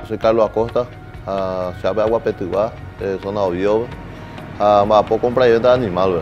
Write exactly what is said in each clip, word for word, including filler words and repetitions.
Soy Carlos Acosta, a Chave Agua Petubá, zona Oviedo, a Mapo compra venta de animal.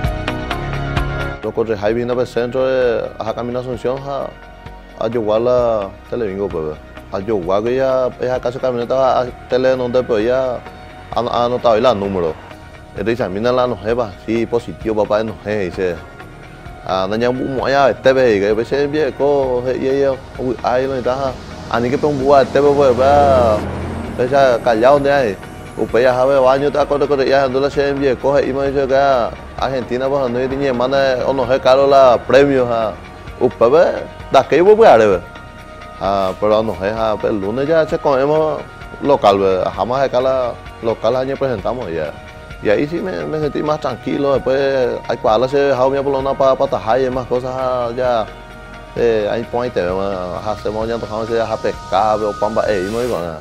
Lo corre hay viene para el centro, a caminar Asunción, a a jugar la televingo, pues. A jugar que ya es acaso camioneta a tele donde pues ya ha anotado el número. Él dice, mira la nojeva, sí, positivo, papá, no es, dice. À nó nhau bụng mọi ai tê về cái bây giờ biết có hệ gì không ai nói ta anh cái bông bùa tê về ba bây giờ cả nhau đây u bây giờ hai bao nhiêu ta có có ya đó là xem biết có hệ mà cho cái Argentina bao nhiêu thì nhiều mà này ông nói caro la premio ha u bây giờ đã cái bữa bữa rồi à pero ông nói ha pero lunes ya se comemos local jamás hay cala local año presentamos ya. Y ahí sí me, me sentí más tranquilo. Después hay cual se ha mi por para para tajar y más cosas ya. Eh, hay point hacemos ya tocamos ya a pescar o pamba eh muy bueno.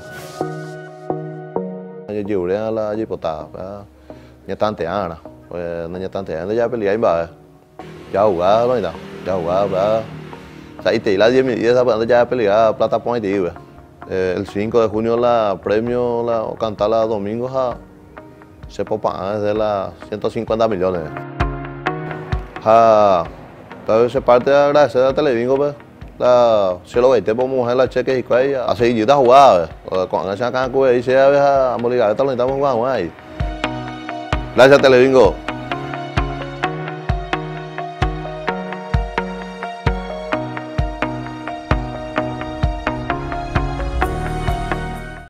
Yo llevé a la jipota, ya tante ana, pues no ya tante ana ya pelear en ba. Ya jugaba no ya, ya jugaba. Ahí te la diez mil esa ya pelear plata point tío. El cinco de junio la premio la cantar la domingo a se popa es de las ciento cincuenta millones. Ah, entonces se parte de agradecer a Televingo, pues. La se lo veinte por mujer la cheque y cuál así yo está jugado, con esa can que dice a ver a moligar, esto lo necesitamos jugar ahí. Gracias Televingo.